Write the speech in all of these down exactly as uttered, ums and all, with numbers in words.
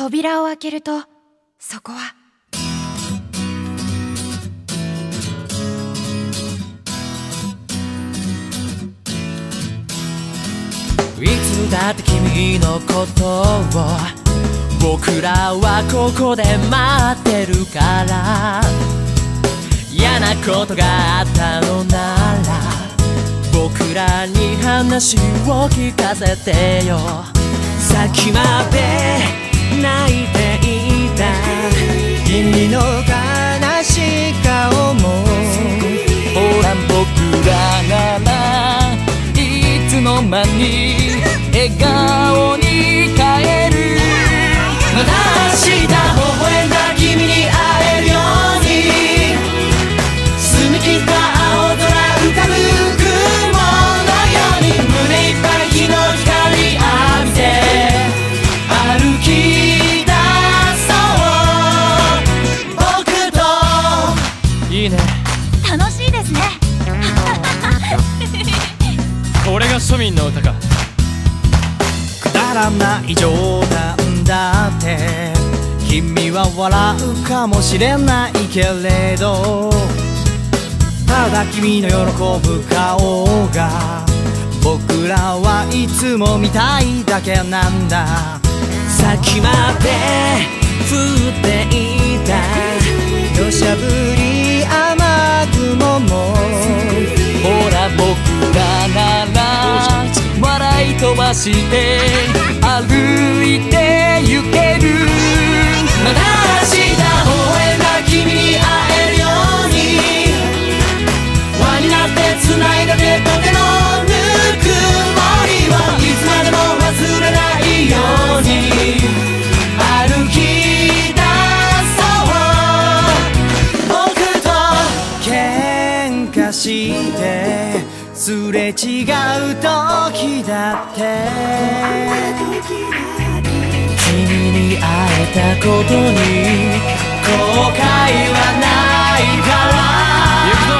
扉を開けると、そこはいつだって君のことを僕らはここで待ってるから、嫌なことがあったのなら僕らに話を聞かせてよ。さっきまで泣いていた君の悲しい顔も、ほら僕らならいつの間に笑顔に変える。また明日微笑んだ君に会えるように、澄み切った青空浮かぶ雲のように、胸いっぱい日の光浴びて歩き出そう僕と。いいね、 楽しいですね。 これが庶民の歌か。くだらない冗談だって君は笑うかもしれないけれど、ただ君の喜ぶ顔が僕らはいつも見たいだけなんだ。さっきまで降っていた土砂降り雨雲も、ほら僕らなら笑い飛ばして歩いて行ける。また明日微笑んだ君に会えるように、輪になって繋いだ手と手のぬくもりをいつまでも忘れないように歩き出そう僕と。喧嘩してすれ違う時だって君に会えたことに後悔はないから。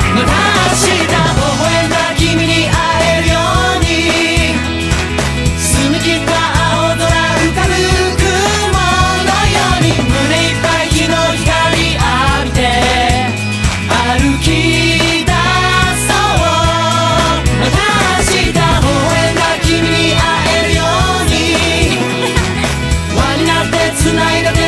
また明日微笑んだ君に会えるように、澄み切った青空浮かぶ雲のように、胸いっぱい日の光浴びて歩き出そう。また明日微笑んだ君に会えるように、輪になって繋いだ手